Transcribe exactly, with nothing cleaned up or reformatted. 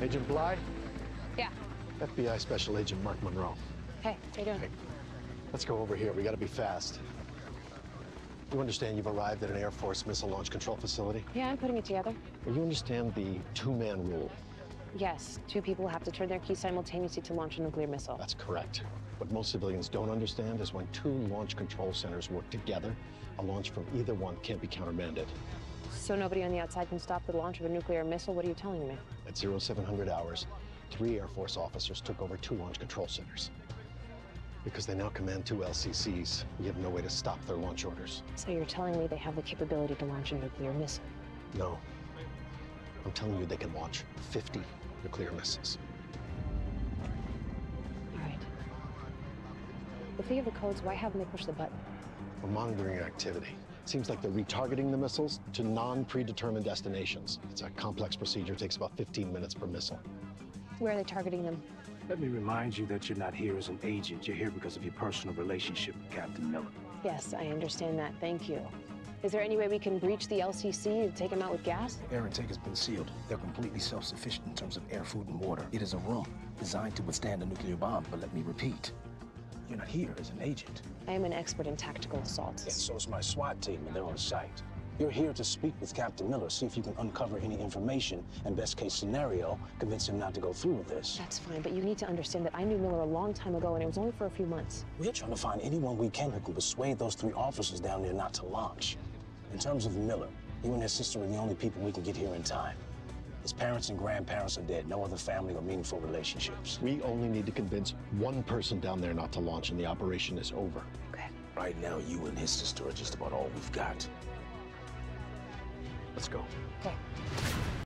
Agent Bly? Yeah. F B I Special Agent Mark Monroe. Hey, how you doing? Hey, let's go over here. We gotta be fast. You understand you've arrived at an Air Force missile launch control facility? Yeah, I'm putting it together. Well, you understand the two-man rule? Yes, two people have to turn their keys simultaneously to launch a nuclear missile. That's correct. What most civilians don't understand is when two launch control centers work together, a launch from either one can't be countermanded. So nobody on the outside can stop the launch of a nuclear missile? What are you telling me? At zero seven hundred hours, three Air Force officers took over two launch control centers. Because they now command two L C Cs, we have no way to stop their launch orders. So you're telling me they have the capability to launch a nuclear missile? No. I'm telling you they can launch fifty nuclear missiles. All right. If they have the codes, why haven't they pushed the button? We're monitoring your activity. Seems like they're retargeting the missiles to non-predetermined destinations. It's a complex procedure. It takes about fifteen minutes per missile. Where are they targeting them? Let me remind you that you're not here as an agent. You're here because of your personal relationship with Captain Miller. Yes, I understand that. Thank you. Is there any way we can breach the L C C to take them out with gas? Air intake has been sealed. They're completely self-sufficient in terms of air, food, and water. It is a room designed to withstand a nuclear bomb, but let me repeat, you're not here as an agent. I am an expert in tactical assaults. And so is my SWAT team, and they're on site. You're here to speak with Captain Miller, see if you can uncover any information, and best case scenario, convince him not to go through with this. That's fine, but you need to understand that I knew Miller a long time ago, and it was only for a few months. We're trying to find anyone we can who can persuade those three officers down there not to launch. In terms of Miller, you and his sister are the only people we can get here in time. His parents and grandparents are dead, no other family or meaningful relationships. We only need to convince one person down there not to launch, and the operation is over. Okay. Right now, you and his sister are just about all we've got. Let's go. Okay.